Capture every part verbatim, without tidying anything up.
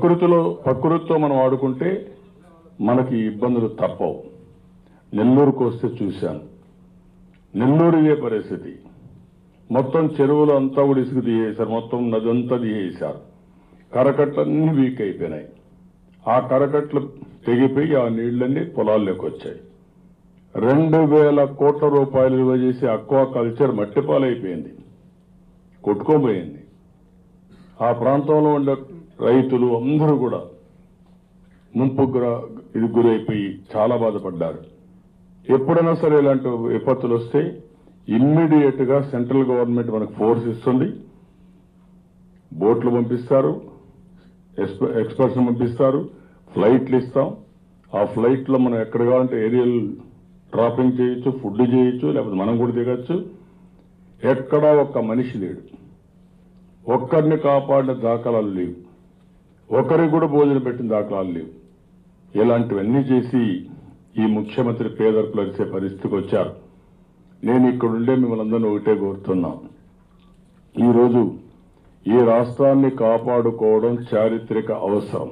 ప్రకృతిలో ప్రకృతితో మనం ఆడుకుంటే మనకి ఇబ్బందులు తప్పవు. నెల్లూరుకు వస్తే చూశాను, నెల్లూరు ఇదే పరిస్థితి. మొత్తం చెరువులు అంతా కూడా ఇసుకు తీయేశారు, మొత్తం నది అంతా తీయేశారు. కరకట్లన్నీ వీక్ అయిపోయినాయి. ఆ కరకట్లు తెగిపోయి ఆ నీళ్లన్నీ పొలాల్లోకి వచ్చాయి. రెండు వేల కోట్ల రూపాయలు విలువ చేసి అక్వా కల్చర్ మట్టిపాలైపోయింది, కొట్టుకోబోయింది. ఆ ప్రాంతంలో ఉండే రైతులు అందరూ కూడా ముంపు ఇది గురైపోయి చాలా బాధపడ్డారు. ఎప్పుడైనా సరే ఇలాంటి విపత్తులు వస్తే ఇమ్మీడియట్ గా సెంట్రల్ గవర్నమెంట్ మనకు ఫోర్స్ ఇస్తుంది, బోట్లు పంపిస్తారు, ఎక్స్పర్ట్స్ పంపిస్తారు, ఫ్లైట్లు ఇస్తాం. ఆ ఫ్లైట్ లో మనం ఎక్కడ కావాలంటే ఏరియల్ డ్రాపింగ్ చేయొచ్చు, ఫుడ్ చేయొచ్చు, లేకపోతే మనం కూడా దిగచ్చు. ఎక్కడా ఒక్క మనిషి లేడు, ఒక్కరిని కాపాడిన దాఖలాలు లేవు, ఒకరికి కూడా భోజనం పెట్టిన దాఖలాలు లేవు. ఇలాంటివన్నీ చేసి ఈ ముఖ్యమంత్రి పేదర్పులు అరిసే పరిస్థితికి వచ్చారు. నేను ఇక్కడుండే మిమ్మల్ని అందరినీ ఒకటే కోరుతున్నా, ఈరోజు ఈ రాష్ట్రాన్ని కాపాడుకోవడం చారిత్రక అవసరం.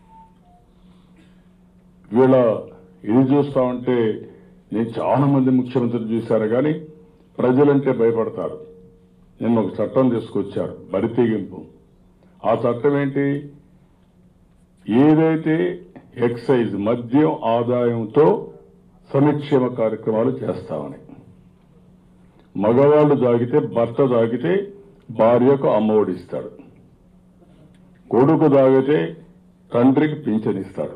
వీళ్ళ ఇది చూస్తా ఉంటే నేను చాలా మంది ముఖ్యమంత్రులు చూశారు, కానీ ప్రజలంటే భయపడతారు. నిన్న ఒక చట్టం తీసుకొచ్చారు, బరితెగింపు. ఆ చట్టం ఏంటి? ఏదైతే ఎక్సైజ్ మద్యం ఆదాయంతో సంక్షేమ కార్యక్రమాలు చేస్తామని, మగవాళ్లు తాగితే భర్త తాగితే భార్యకు అమ్మఒడిస్తాడు, కొడుకు తాగితే తండ్రికి పింఛనిస్తాడు.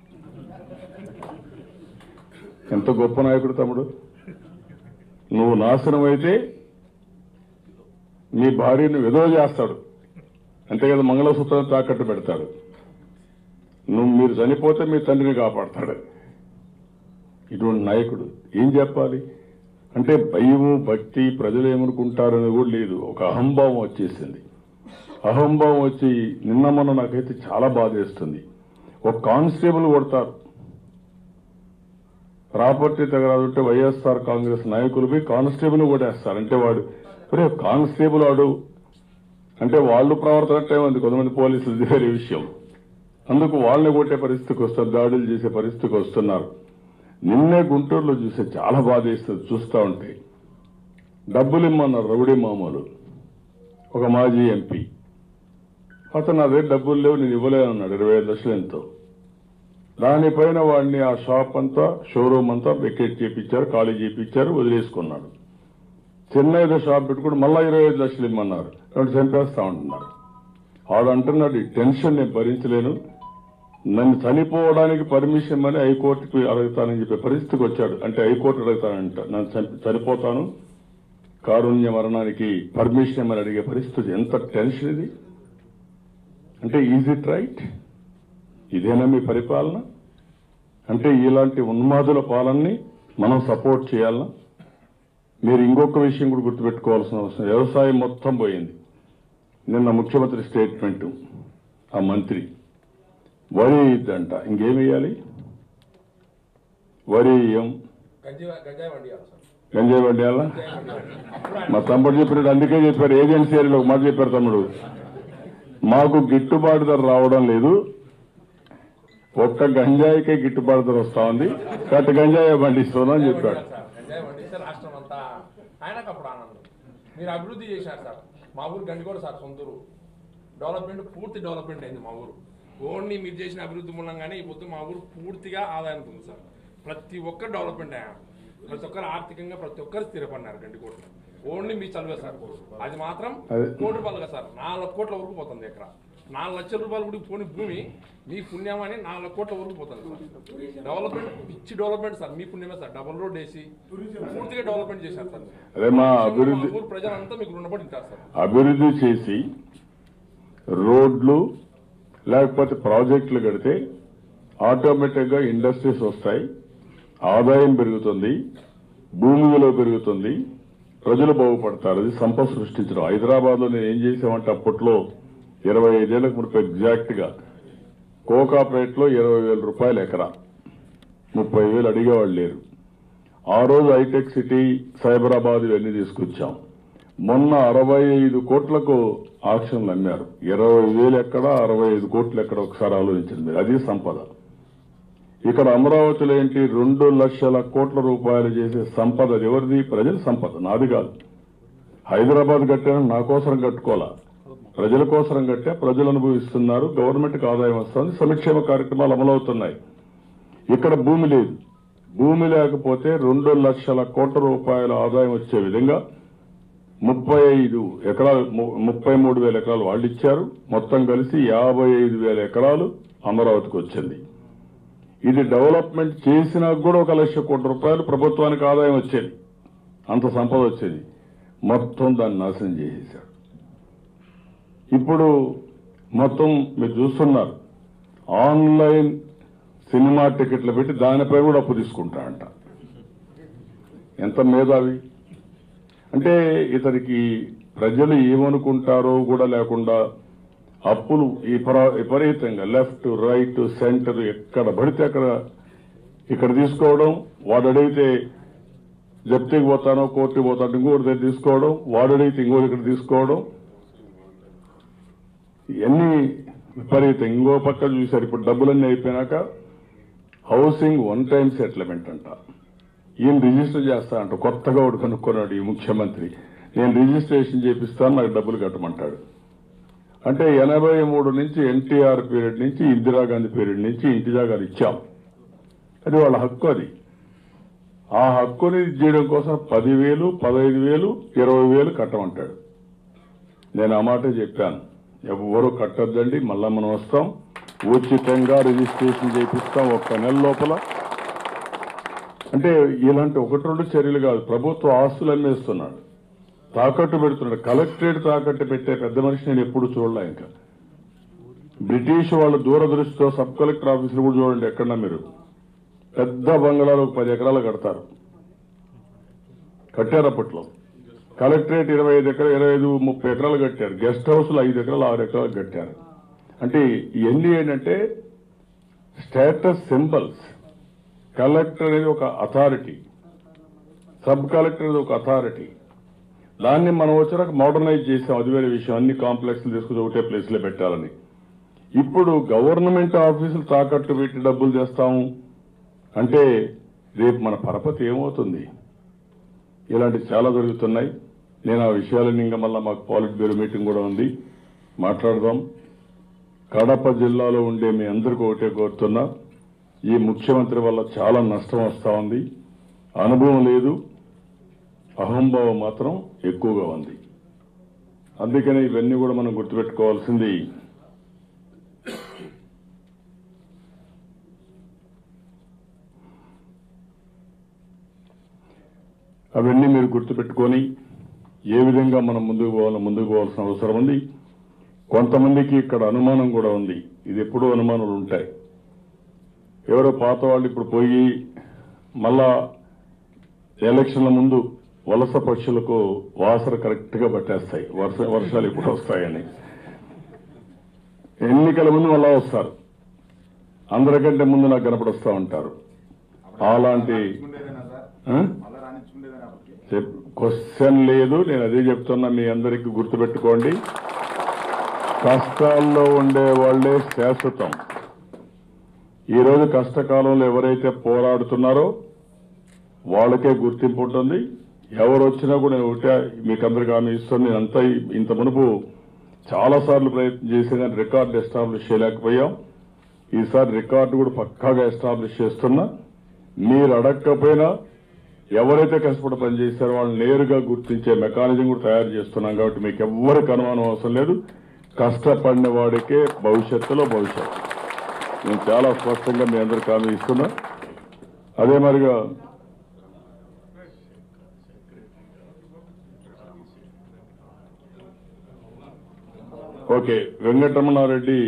ఎంత గొప్ప నాయకుడు తమ్ముడు! నువ్వు నాశనం అయితే మీ భార్యను విధవ చేస్తాడు, అంతే కదా, మంగళసూత్రం తాకట్టు పెడతాడు. నువ్వు మీరు చనిపోతే మీ తండ్రిని కాపాడతాడు. ఇటువంటి నాయకుడు ఏం చెప్పాలి అంటే భయము, భక్తి, ప్రజలు ఏమనుకుంటారని కూడా లేదు, ఒక అహంభావం వచ్చేసింది. అహంభావం వచ్చి నిన్న మొన్న నాకైతే చాలా బాధేస్తుంది. ఒక కానిస్టేబుల్ కొడతారు, ప్రాపర్టీ తగరాదుంటే వైఎస్ఆర్ కాంగ్రెస్ నాయకులు పోయి కానిస్టేబుల్ కొట్టేస్తారు. అంటే వాడు ఒరే కానిస్టేబుల్ వాడు అంటే వాళ్ళు ప్రవర్తనట్టే ఉంది, కొంతమంది పోలీసులు వేరే విషయం. అందుకు వాళ్ళని కొట్టే పరిస్థితికి వస్తారు, దాడులు చేసే పరిస్థితికి వస్తున్నారు. నిన్నే గుంటూరులో చూసే చాలా బాధేస్తుంది చూస్తూ ఉంటే. డబ్బులు ఇమ్మన్నారు రౌడీ మామూలు, ఒక మాజీ ఎంపీ. అతను అదే డబ్బులు లేవు నేను ఇవ్వలేనన్నాడు, ఇరవై ఐదు లక్షలు ఎంతో. దానిపైన వాడిని ఆ షాప్ అంతా, షోరూమ్ అంతా వెకేట్ చేయించారు, ఖాళీ చేయించారు, వదిలేసుకున్నాడు. చిన్న ఏదో షాప్ పెట్టుకుని మళ్ళా ఇరవై ఐదు లక్షలు ఇమ్మన్నారు, రెండు చంపేస్తా ఉంటున్నారు. వాడు అంటున్నాడు, ఈ టెన్షన్ నేను భరించలేను, నన్ను చనిపోవడానికి పర్మిషన్ అని హైకోర్టుకు అడుగుతానని చెప్పే పరిస్థితికి వచ్చాడు. అంటే హైకోర్టు అడుగుతానంట, నన్ను చనిపోతాను, కారుణ్య మరణానికి పర్మిషన్ అని అడిగే పరిస్థితి. ఎంత టెన్షన్ ఇది! అంటే ఈజ్ ఇట్ రైట్? ఇదేనా మీ పరిపాలన? అంటే ఇలాంటి ఉన్మాదుల పాలనని మనం సపోర్ట్ చేయాలనా? మీరు ఇంకొక విషయం కూడా గుర్తుపెట్టుకోవాల్సిన అవసరం, వ్యవసాయం మొత్తం పోయింది. నిన్న ముఖ్యమంత్రి స్టేట్మెంట్, ఆ మంత్రి వరి ఇద్దంట, ఇంకేం వేయాలి? వరి ఇయ్యం, గంజాయి వండియాలా? మా తమ్ముడు చెప్పినట్టు అందుకే చెప్పారు, ఏజెన్సీ ఏరియాలో ఒక మాట చెప్పారు తమ్ముడు, మాకు గిట్టుబాటు ధర రావడం లేదు, ఒక్క గంజాయికే గిట్టుబాటు ధర వస్తా ఉంది, కట్ట గంజాయి పండిస్తున్నా అని చెప్పాడు. మీరు అభివృద్ధి చేశారు సార్, మా ఊరు గండికోట సార్ సొంతూరు, డెవలప్మెంట్ పూర్తి డెవలప్మెంట్ అయింది మా ఊరు. ఓన్లీ మీరు చేసిన అభివృద్ధి మూలంగానే ఈ పొద్దు మా ఊరు పూర్తిగా ఆదాయం ఉంది సార్. ప్రతి ఒక్కరు డెవలప్మెంట్ అయ్యారు, ప్రతి ఒక్కరు ఆర్థికంగా ప్రతి ఒక్కరు స్థిరపడినారు గండికోటలో. ఓన్లీ మీ చదివే సార్, అది మాత్రం కోటి రూపాయలుగా సార్ నాలుగు కోట్ల వరకు పోతుంది. ఎక్కడ నాలుగు లక్షల రూపాయలు కూడా పోని భూమి మీ పుణ్యమని నాలుగు కోట్ల వరకు పోతుంది సార్. డెవలప్మెంట్ పిచ్చి డెవలప్మెంట్ సార్, మీ పుణ్యమే సార్. డబుల్ రోడ్ వేసి పూర్తిగా డెవలప్మెంట్ చేశారు సార్. ఊరు ప్రజలంతా మీకు రుణపడి ఉంటారు సార్. అభివృద్ధి చేసి రోడ్లు లేకపోతే ప్రాజెక్టులు కడితే ఆటోమేటిక్ గా ఇండస్ట్రీస్ వస్తాయి, ఆదాయం పెరుగుతుంది, భూమి విలువ పెరుగుతుంది, ప్రజలు బాగుపడతారు. అది సంపద సృష్టించడం. హైదరాబాద్ లో నేను ఏం చేసామంటే అప్పట్లో ఇరవై ఐదేళ్లకు ముప్పై ఎగ్జాక్ట్ గా కోకాపేటలో ఇరవై వేల రూపాయలు ఎకరా, ముప్పై వేలు అడిగేవాళ్ళు లేరు. ఆ రోజు హైటెక్ సిటీ, సైబరాబాద్ ఇవన్నీ తీసుకొచ్చాం. మొన్న అరవై ఐదు కోట్లకు ఆక్షన్లు అమ్మారు. ఇరవై వేలు ఎక్కడ, అరవై ఐదు కోట్లు ఎక్కడ, ఒకసారి ఆలోచించింది. అది సంపద. ఇక్కడ అమరావతిలో ఏంటి, రెండు లక్షల కోట్ల రూపాయలు చేసే సంపద ఎవరిది? ప్రజల సంపద, నాది కాదు. హైదరాబాద్ కట్టాను, నా కోసరం కట్టుకోవాలా, ప్రజల కోసరం కట్టే, ప్రజలు అనుభవిస్తున్నారు, గవర్నమెంట్కి ఆదాయం వస్తుంది, సంక్షేమ కార్యక్రమాలు అమలవుతున్నాయి. ఇక్కడ భూమి లేదు. భూమి లేకపోతే రెండు లక్షల కోట్ల రూపాయల ఆదాయం వచ్చే విధంగా ముప్పై ఐదు ఎకరాలు ముప్పై మూడు వేల ఎకరాలు వాళ్ళు ఇచ్చారు. మొత్తం కలిసి యాభై ఐదు వేల ఎకరాలు అమరావతికి వచ్చింది. ఇది డెవలప్మెంట్ చేసినా కూడా ఒక లక్ష కోట్ల రూపాయలు ప్రభుత్వానికి ఆదాయం వచ్చేది, అంత సంపద వచ్చేది. మొత్తం దాన్ని నాశనం చేసేశారు. ఇప్పుడు మొత్తం మీరు చూస్తున్నారు, ఆన్లైన్ సినిమా టికెట్లు పెట్టి దానిపై కూడా అప్పు తీసుకుంటారంట. ఎంత మేధావి అంటే, ఇతనికి ప్రజలు ఏమనుకుంటారో కూడా లేకుండా అప్పులు విపరీతంగా లెఫ్ట్, రైట్, సెంటర్ ఎక్కడ పడితే అక్కడ ఇక్కడ తీసుకోవడం, వాడు అడిగితే జప్తికి పోతానో కోర్టుకి పోతాను ఇంకోటి దగ్గర తీసుకోవడం, వాడు అడిగితే ఇంకోటి ఇక్కడ తీసుకోవడం, ఇవన్నీ విపరీతం. ఇంకో పక్క చూశారు, ఇప్పుడు డబ్బులన్నీ అయిపోయినాక హౌసింగ్ వన్ టైం సెటిల్మెంట్ అంట. ఈయన రిజిస్టర్ చేస్తా అంట. కొత్తగా ఒకటి కనుక్కున్నాడు ఈ ముఖ్యమంత్రి, నేను రిజిస్ట్రేషన్ చేపిస్తాను, నాకు డబ్బులు కట్టమంటాడు. అంటే ఎనభై మూడు నుంచి ఎన్టీఆర్ పీరియడ్ నుంచి ఇందిరాగాంధీ పీరియడ్ నుంచి ఇంటి జాగాలు ఇచ్చాం. అది వాళ్ళ హక్కు. అది ఆ హక్కుని చేయడం కోసం పదివేలు పదహైదు వేలు ఇరవై వేలు కట్టమంటాడు. నేను ఆ మాట చెప్పాను, ఎవరు కట్టద్దండి, మళ్ళా మనం వస్తాం, ఉచితంగా రిజిస్ట్రేషన్ చేపిస్తాం ఒక్క నెల లోపల. అంటే ఇలాంటి ఒకటి రెండు చర్యలు కాదు, ప్రభుత్వ ఆస్తులు అమ్మేస్తున్నాడు, తాకట్టు పెడుతున్నాడు. కలెక్టరేట్ తాకట్టు పెట్టే పెద్ద మనిషి నేను ఎప్పుడు చూడలే. ఇంకా బ్రిటిష్ వాళ్ళ దూరదృష్టితో సబ్ కలెక్టర్ ఆఫీసులు కూడా చూడండి, ఎక్కడన్నా మీరు పెద్ద బంగ్లాలు ఒక పది ఎకరాలు కడతారు, కట్టారు అప్పట్లో. కలెక్టరేట్ ఇరవై ఐదు ఎకరాలు ఇరవై ఐదు ముప్పై ఎకరాలు కట్టారు. గెస్ట్ హౌస్లు ఐదు ఎకరాలు ఆరు ఎకరాలు కట్టారు. అంటే ఇవన్నీ ఏంటంటే స్టేటస్ సింబల్స్. కలెక్టర్ అనేది ఒక అథారిటీ, సబ్ కలెక్టర్ అనేది ఒక అథారిటీ. దాన్ని మనం వచ్చాక మోడర్నైజ్ చేసాం, అది వేరే విషయం. అన్ని కాంప్లెక్స్లు తీసుకుని ఒకటే ప్లేస్ లో పెట్టాలని. ఇప్పుడు గవర్నమెంట్ ఆఫీసులు తాకట్టు పెట్టి డబ్బులు తెస్తాము అంటే రేపు మన పరపతి ఏమవుతుంది? ఇలాంటి చాలా జరుగుతున్నాయి. నేను ఆ విషయాలన్నీ ఇంకా మళ్ళా మాకు పాలిట్ బ్యూరో మీటింగ్ కూడా ఉంది, మాట్లాడదాం. కడప జిల్లాలో ఉండే మీ అందరికీ ఒకటే కోరుతున్నా, ఈ ముఖ్యమంత్రి వల్ల చాలా నష్టం వస్తా ఉంది. అనుభవం లేదు, అహంభావం మాత్రం ఎక్కువగా ఉంది. అందుకనే ఇవన్నీ కూడా మనం గుర్తుపెట్టుకోవాల్సింది. అవన్నీ మీరు గుర్తుపెట్టుకొని ఏ విధంగా మనం ముందుకు పోవాలో ముందుకు పోవాల్సిన అవసరం ఉంది. కొంతమందికి ఇక్కడ అనుమానం కూడా ఉంది, ఇది ఎప్పుడూ అనుమానాలు ఉంటాయి. ఎవరో పాత వాళ్ళు ఇప్పుడు పోయి మళ్ళా ఎలక్షన్ల ముందు వలస పక్షులకు వాసన కరెక్ట్ గా పట్టేస్తాయి, వర్ష వర్షాలు ఇప్పుడు వస్తాయని. ఎన్నికల ముందు మళ్ళా వస్తారు, అందరికంటే ముందు నాకు కనపడొస్తా ఉంటారు. అలాంటి క్వశ్చన్ లేదు. నేను అదే చెప్తున్నా, మీ అందరికీ గుర్తుపెట్టుకోండి, కష్టాల్లో ఉండే వాళ్లే శాశ్వతం. ఈరోజు కష్టకాలంలో ఎవరైతే పోరాడుతున్నారో వాళ్ళకే గుర్తింపు ఉంటుంది. ఎవరు వచ్చినా కూడా నేను ఒకటే మీకందరికీ హామీ ఇస్తాను, నేను అంతా ఇంత మునుపు చాలా సార్లు ప్రయత్నం చేసే కానీ రికార్డు ఎస్టాబ్లిష్ చేయలేకపోయాం. ఈసారి రికార్డు కూడా పక్కాగా ఎస్టాబ్లిష్ చేస్తున్నా. మీరు అడగకపోయినా ఎవరైతే కష్టపడి పనిచేస్తారో వాళ్ళని నేరుగా గుర్తించే మెకానిజం కూడా తయారు చేస్తున్నాం. కాబట్టి మీకు ఎవ్వరికి అనుమానం అవసరం లేదు, కష్టపడిన వాడికే భవిష్యత్తులో భవిష్యత్తు. నేను చాలా స్పష్టంగా మీ అందరికీ హామీ ఇస్తున్నా. అదే మరిగా ఓకే, వెంకటరమణారెడ్డి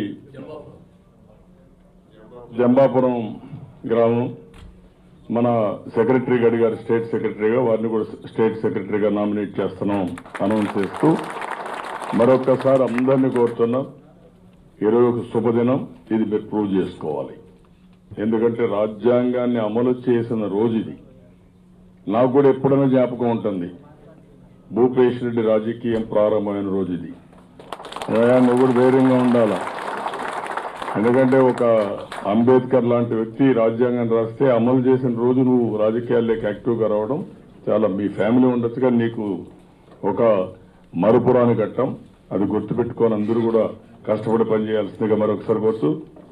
జంబాపురం గ్రామం మన సెక్రటరీ అడిగారు, స్టేట్ సెక్రటరీగా, వారిని కూడా స్టేట్ సెక్రటరీగా నామినేట్ చేస్తున్నాం అనౌన్స్ చేస్తూ మరొక్కసారి అందరినీ కోరుతున్నాం, ఈరోజు ఒక శుభదినం, ఇది మీరు ప్రూవ్ చేసుకోవాలి. ఎందుకంటే రాజ్యాంగాన్ని అమలు చేసిన రోజు ఇది. నాకు కూడా ఎప్పుడైనా జ్ఞాపకం ఉంటుంది, భూపేష్ రెడ్డి రాజకీయం ప్రారంభమైన రోజు ఇది. ఏమయ్యా, నువ్వు కూడా ధైర్యంగా ఉండాలా. ఎందుకంటే ఒక అంబేద్కర్ లాంటి వ్యక్తి రాజ్యాంగం రాస్తే అమలు చేసిన రోజు నువ్వు రాజకీయాల్లోకి యాక్టివ్గా రావడం చాలా, మీ ఫ్యామిలీ ఉండొచ్చు కానీ నీకు ఒక మరుపురాని ఘట్టం. అది గుర్తుపెట్టుకొని అందరూ కూడా కష్టపడి పనిచేయాల్సిందిగా మరొకసారి కోరుతూ